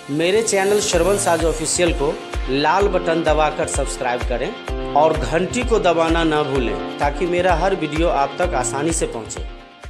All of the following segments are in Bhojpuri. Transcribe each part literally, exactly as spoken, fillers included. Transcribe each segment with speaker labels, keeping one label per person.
Speaker 1: मेरे चैनल श्रवण साज ऑफिशियल को लाल बटन दबाकर सब्सक्राइब करें और घंटी को दबाना ना भूलें ताकि मेरा हर वीडियो आप तक आसानी से पहुंचे।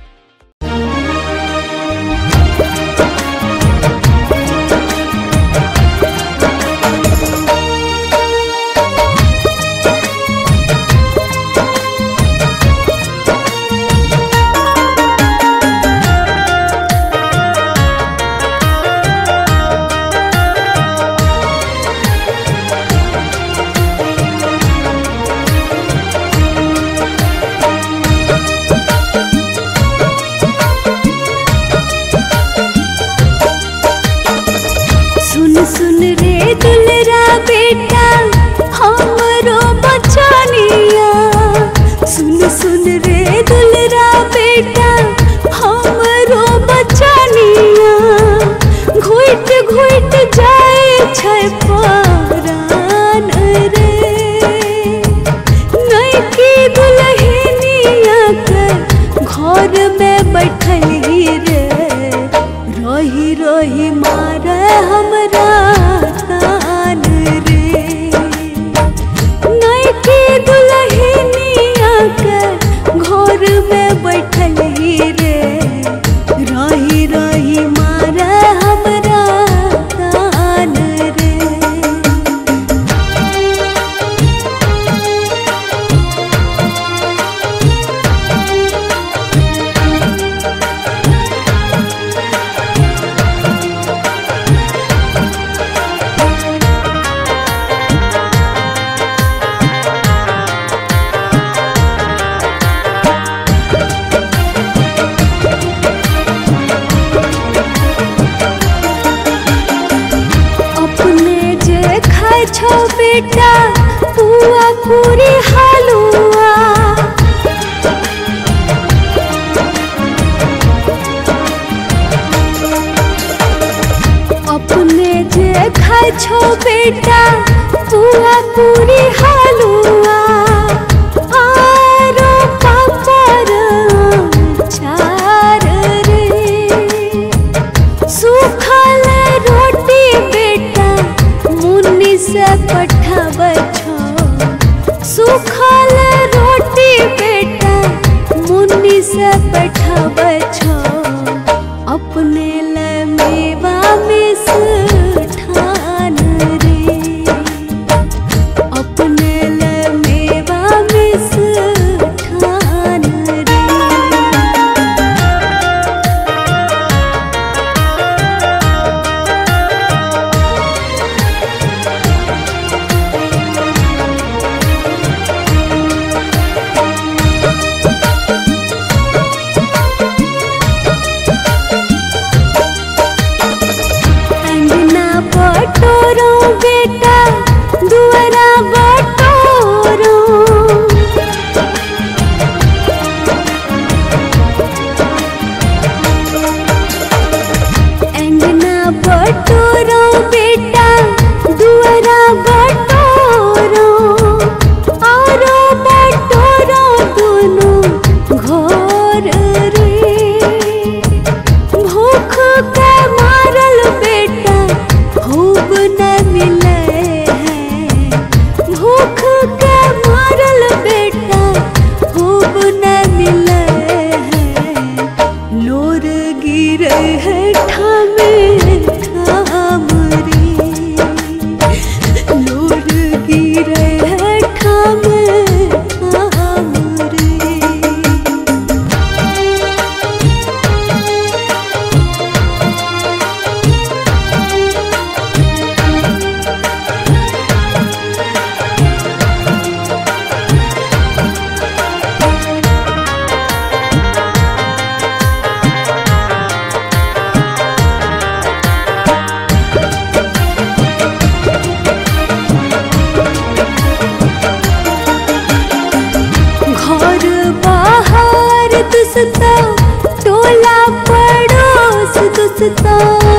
Speaker 2: सुन रे दुलरा बेटा हमरो बचनिया, सुन सुन रे दुलरा बेटा हमरो बचनिया, घुट घुट जाए छै परान रे, नैकी दुल्हनिया के घर में बैठली रे, रही रही मारे हमरा तान रे, नैकी दुल्हनिया के घर में बैठली रे, रही रही मारे हमरा तान रे। छो बेटा पुआ पूरी हलुआ, अपने जे खाए छो बेटा पुआ पूरी हलुआ, आरो पापड़ चार रे, सूखल रोटी बेटा मुन्नी से पठाब छो, सूखल रोटी बेटा मुन्नी से पठाब छो, अपने ले मेवा में ठान रे, अपने ले मेवा में ठान रे। बटोरो बेटा दुआरा बटोरो, अंगना बटोरो बेटा दुआरा बटोरो, आरो बटोरो दोनों घर रे, भूख के मारल बेटा खूब न मिले हैं, भूख के मारल बेटा खूब न मिले हैं, लोर गिरे है ठामे ठाम रे, लोर गिरे है ठामे ठाम रे। दुसता टोला पड़ोस दुसता,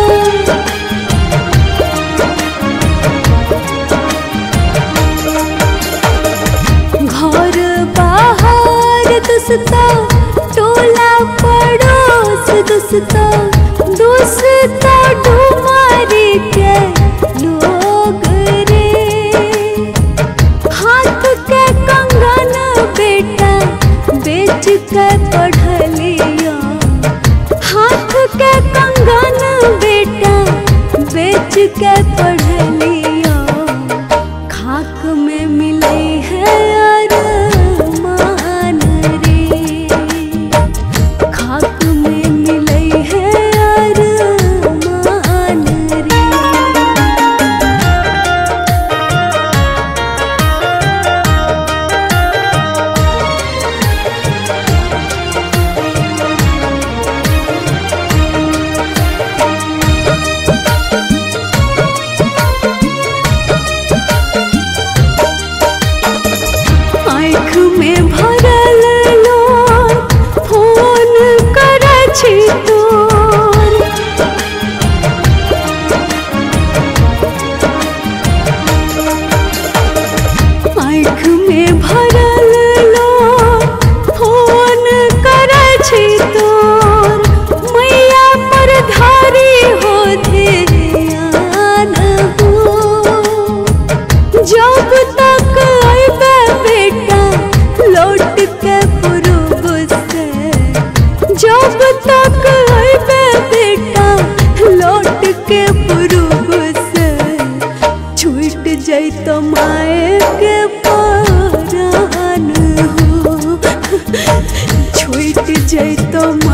Speaker 2: घर बाहर दुसता टोला पड़ोस दुसता, दुसता डुमारी के के पढ़लिया खाक में मिले है अरमान रे, खाक में मिले है अरमान रे। आँख में भरल लोर फोन करे छी तोर, आँख में भरल लोर फोन करे छी तोर। मैया पर धारी हो ध्यान हो, जब तक अइबे बेटा लौट के पूर्व से, जब तक अइबे बेटा लौट के पूर्व से, छूट जैतो माए के परान हो, छूट जैतो